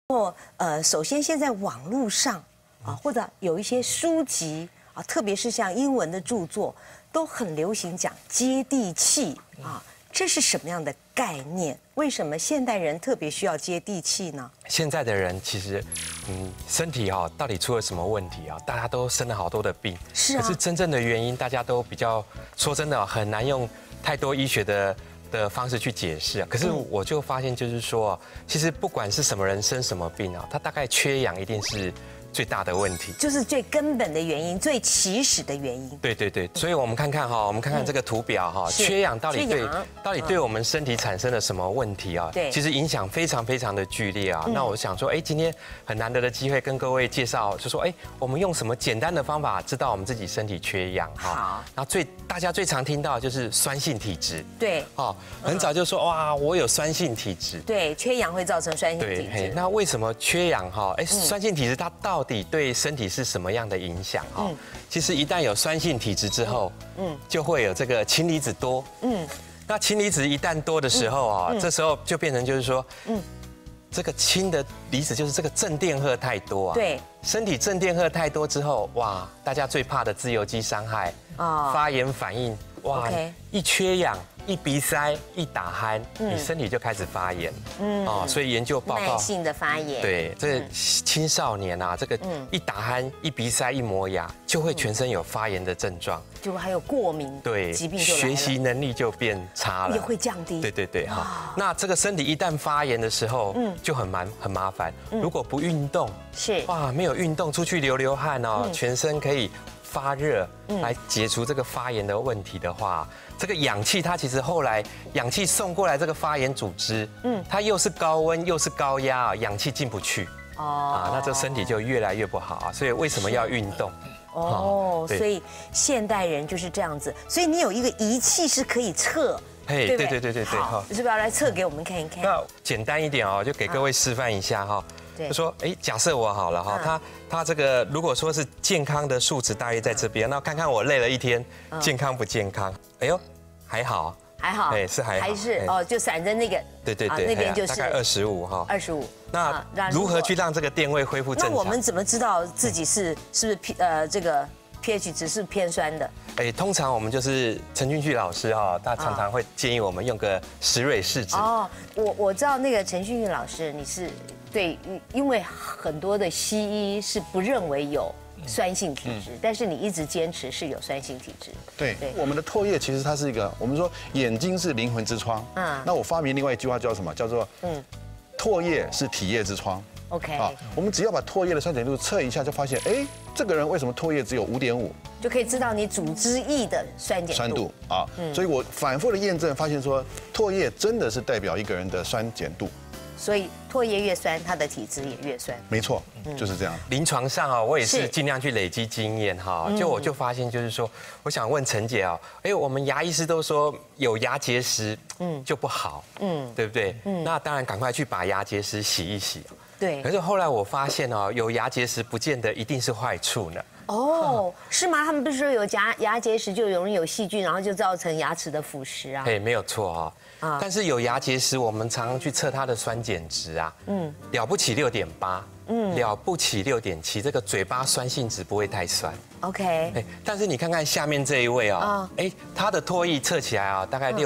首先现在网络上或者有一些书籍啊，特别是像英文的著作，都很流行讲接地气啊，这是什么样的概念？为什么现代人特别需要接地气呢？ 现在的人其实，身体到底出了什么问题啊？大家都生了好多的病， 是啊。 可是真正的原因，大家都比较说真的很难用太多医学的方式去解释啊。可是我就发现，就是说，其实不管是什么人生什么病啊，他大概缺氧一定是最大的问题， 就是最根本的原因，最起始的原因。 对对对，所以我们看看这个图表缺氧到底对我们身体产生了什么问题啊？ 对， 其实影响非常非常的剧烈啊。那我想说，今天很难得的机会跟各位介绍，就说我们用什么简单的方法知道我们自己身体缺氧好， 然后大家最常听到的就是酸性体质。 对， 很早就说哇，我有酸性体质。 对，缺氧会造成酸性体质。 对，那为什么缺氧酸性体质它到底对身体是什么样的影响其实一旦有酸性体质之后，就会有这个氢离子多。那氢离子一旦多的时候这时候就变成就是说，这个氢的离子就是这个正电荷太多啊。对，身体正电荷太多之后，哇，大家最怕的自由基伤害发炎反应，哇，一缺氧。一鼻塞，一打鼾，你身体就开始发炎，所以研究报告， 慢性的发炎， 对，这青少年啊，这个一打鼾、一鼻塞、一磨牙，就会全身有发炎的症状， 就还有过敏， 对， 疾病就来了， 学习能力就变差了， 也会降低， 对对对，那这个身体一旦发炎的时候，就很麻烦，如果不运动， 是哇，没有运动，出去流汗全身可以发热，来解除这个发炎的问题的话。这个氧气，它其实后来氧气送过来这个发炎组织，它又是高温又是高压氧气进不去，那这身体就越来越不好啊。所以为什么要运动？ 所以现代人就是这样子。所以你有一个仪器是可以测， 对， 好，是不是要来测给我们看一看？ 那简单一点就给各位示范一下就说假设我好了他这个如果说是健康的数值大约在这边，那看看我累了一天，健康不健康？哎呦，还好，是还好， 还是就闪着那个， 对， 那边就是大概25 25。 那如何去让这个电位恢复正常？ 那我们怎么知道自己是不是这个 pH 值是偏酸的？ 通常我们就是陈俊旭老师他常常会建议我们用个石蕊试纸。 我知道那个陈俊旭老师你是。对，因为很多的西医是不认为有酸性体质，但是你一直坚持是有酸性体质。 对，我们的唾液其实它是一个，我们说眼睛是灵魂之窗。那我发明另外一句话叫什么？叫做唾液是体液之窗。 OK， 我们只要把唾液的酸碱度测一下，就发现这个人为什么唾液只有5.5， 就可以知道你组织液的酸碱度所以我反复的验证，发现说唾液真的是代表一个人的酸碱度。 所以唾液越酸，它的体质也越酸。 没错，就是这样。 临床上我也是尽量去累积经验我就发现就是说，我想问陈姐我们牙医师都说有牙结石就不好，对不对？那当然赶快去把牙结石洗一洗。 对。 可是后来我发现有牙结石不见得一定是坏处呢。 是吗？他们不是说有牙结石就容易有细菌，然后就造成牙齿的腐蚀啊？ 没有错但是有牙结石，我们常常去测它的酸碱值了不起6.8，了不起6.7，这个嘴巴酸性值不会太酸。 OK， 但是你看看下面这一位他的唾液测起来大概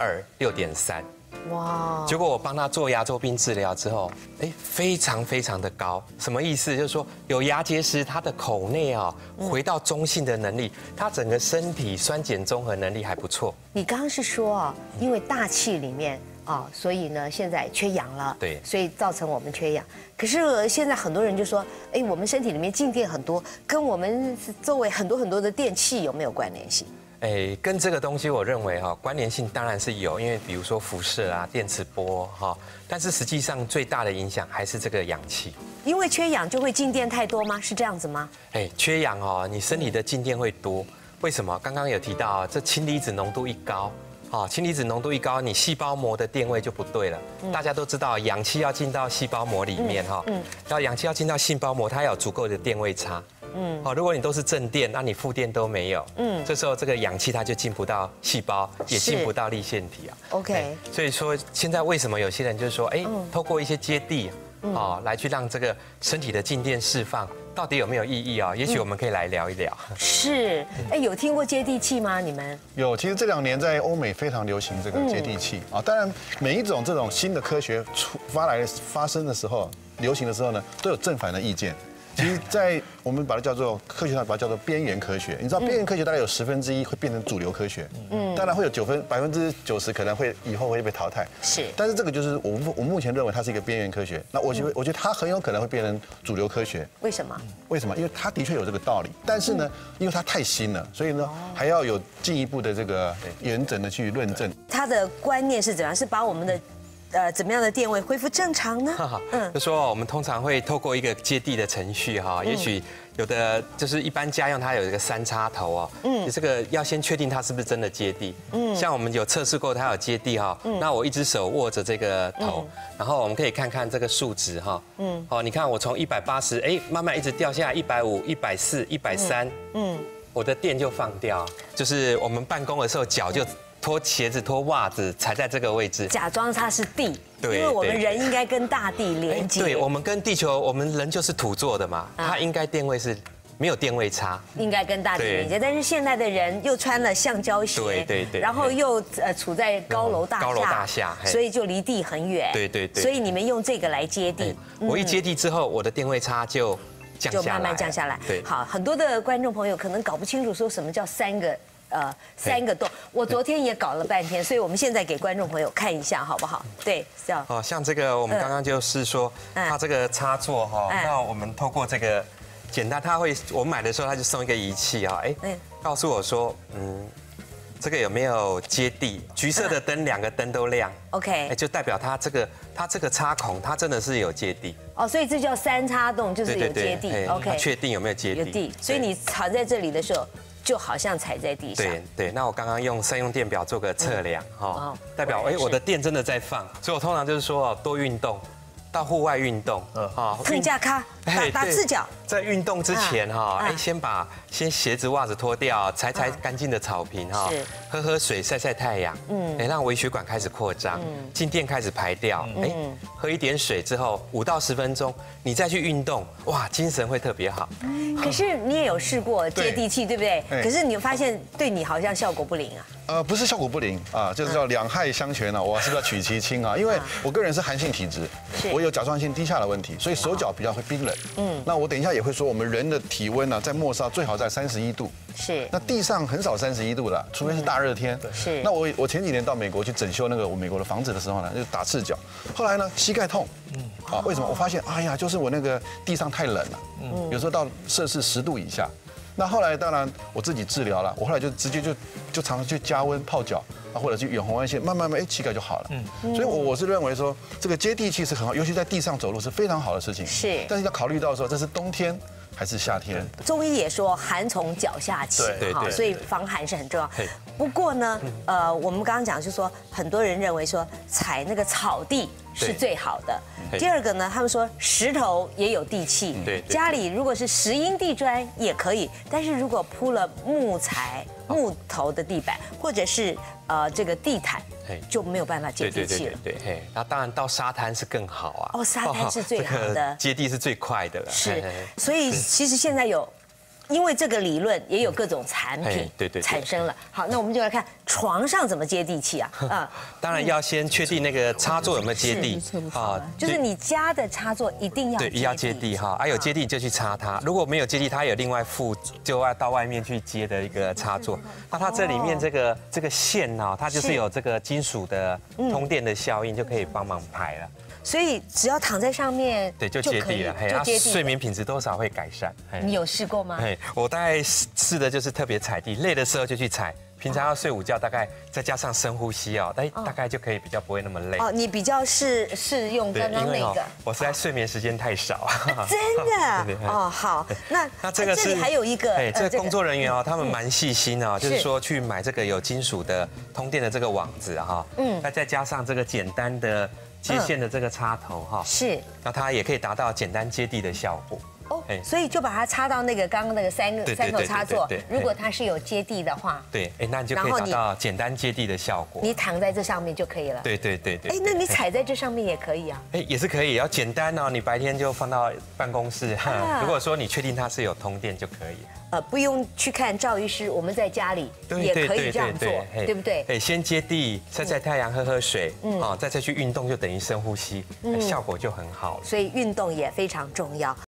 6.2、6.3。哇！结果我帮他做牙周病治疗之后，非常非常的高。什么意思？就是说有牙结石，他的口内回到中性的能力，他整个身体酸碱中和能力还不错。 你刚刚是说因为大气里面所以呢现在缺氧了， 对， 所以造成我们缺氧。可是现在很多人就说，我们身体里面静电很多，跟我们周围很多的电器有没有关联性？ 跟这个东西，我认为关联性当然是有，因为比如说辐射电磁波但是实际上最大的影响还是这个氧气。 因为缺氧就会静电太多吗？是这样子吗？ 缺氧你身体的静电会多，为什么？刚刚有提到这氢离子浓度一高，氢离子浓度一高，你细胞膜的电位就不对了。大家都知道，氧气要进到细胞膜里面然后氧气要进到细胞膜，它要有足够的电位差。如果你都是正电，那你负电都没有，这时候这个氧气它就进不到细胞，也进不到粒线体 OK， 所以说现在为什么有些人就是说，透过一些接地， 来去让这个身体的静电释放到底有没有意义啊？也许我们可以来聊一聊。 是，哎，有听过接地气吗？你们有，其实这2年在欧美非常流行这个接地气啊。当然，每一种这种新的科学发生的时候，流行的时候呢，都有正反的意见。其实，在我们把它叫做科学上把它叫做边缘科学。你知道边缘科学大概有1/10会变成主流科学，当然会有90%可能会以后会被淘汰。 是， 但是这个就是我目前认为它是一个边缘科学。那我觉得它很有可能会变成主流科学。 为什么？ 为什么？因为它的确有这个道理，但是呢，因为它太新了，所以呢还要有进一步的这个严整的去论证。 它的观念是怎样？是把我们的怎么样的电位恢复正常呢？ 就说我们通常会透过一个接地的程序哈，也许有的就是一般家用它有一个3插头哦，这个要先确定它是不是真的接地。像我们有测试过它有接地哈，那我一只手握着这个头，然后我们可以看看这个数值哈，你看我从180哎慢慢一直掉下来150、140、130，我的电就放掉，就是我们办公的时候脚就脱鞋子、脱袜子踩在这个位置， 假装它是地， 对， 因为我们人应该跟大地连接。 对，我们跟地球，我们人就是土做的嘛，它应该电位是没有电位差， 应该跟大地连接。但是现在的人又穿了橡胶鞋， 对， 然后又处在高楼大厦， 所以就离地很远。 对。 所以你们用这个来接地， 我一接地之后，我的电位差就慢慢降下来。 对， 好，很多的观众朋友可能搞不清楚说什么叫3个洞，我昨天也搞了半天，所以我们现在给观众朋友看一下好不好？对，这样。 像这个我们刚刚就是说，它这个插座哈，那我们透过这个简单，我买的时候他就送一个仪器啊，告诉我说，这个有没有接地？橘色的灯2个灯都亮 ，OK， 就代表它这个插孔它真的是有接地。 所以这叫3插洞，就是有接地 ，OK， 确定有没有接地？ 有地，所以你藏在这里的时候，就好像踩在地上。 对，那我刚刚用三用电表做个测量，代表我的电真的在放，所以我通常就是说多运动，到户外运动， 腾架咖，打赤脚。 在运动之前先鞋子袜子脱掉，踩干净的草坪喝水晒晒太阳，让微血管开始扩张，静电开始排掉，喝一点水之后5到10分钟，你再去运动，哇，精神会特别好。 可是你也有试过接地气，对不对？可是你发现对你好像效果不灵啊？ 不是效果不灵啊，就是叫两害相权啊，我是不是要取其轻啊？因为我个人是寒性体质，我有甲状腺低下的问题，所以手脚比较会冰冷。那我等一下也会说，我们人的体温呢，在末梢最好在31度。 是。那地上很少31度的，除非是大热天。 是。 那我前几年到美国去整修那个我美国的房子的时候呢，就打赤脚，后来呢膝盖痛。为什么？我发现，哎呀，就是我那个地上太冷了。有时候到摄氏10度以下。那后来当然我自己治疗了，我后来就直接就常常去加温泡脚或者去远红外线，慢慢膝盖就好了。所以我是认为说这个接地气是很好，尤其在地上走路是非常好的事情。 是， 但是要考虑到说这是冬天还是夏天。 中医也说寒从脚下起，所以防寒是很重要。不过呢，我们刚刚讲就是说，很多人认为说踩那个草地是最好的。第二个呢，他们说石头也有地气，家里如果是石英地砖也可以，但是如果铺了木头的地板或者是这个地毯，就没有办法接地气了。 对，那当然到沙滩是更好啊。 沙滩是最好的， 接地是最快的了。 是，所以其实现在因为这个理论也有各种产品产生了。好，那我们就来看床上怎么接地气啊？ 当然要先确定那个插座有没有接地就是你家的插座一定要接地有接地就去插它，如果没有接地，它有另外附就要到外面去接的一个插座。那它这里面这个线它就是有这个金属的通电的效应，就可以帮忙排了。 所以只要躺在上面， 就接地了，睡眠品质多少会改善。 你有试过吗？ 我大概试的就是特别踩地，累的时候就去踩，平常要睡午觉，大概再加上深呼吸大概就可以比较不会那么累。 你比较适用刚刚那个。 我实在睡眠时间太少。 真的？好，那这里还有一个， 这个工作人员他们蛮细心就是说去买这个有金属的通电的这个网子那再加上这个简单的接线的这个插头是， 那它也可以达到简单接地的效果。 所以就把它插到那个刚刚那个三口插座。如果它是有接地的话， 对，那你就可以达到简单接地的效果。 你躺在这上面就可以了。 对。 那你踩在这上面也可以啊。 也是可以，要简单哦。你白天就放到办公室。如果说你确定它是有通电就可以。 不用去看赵医师，我们在家里也可以这样做，对不对？ 先接地，晒晒太阳，喝水，再去运动，就等于深呼吸，效果就很好了。 所以运动也非常重要。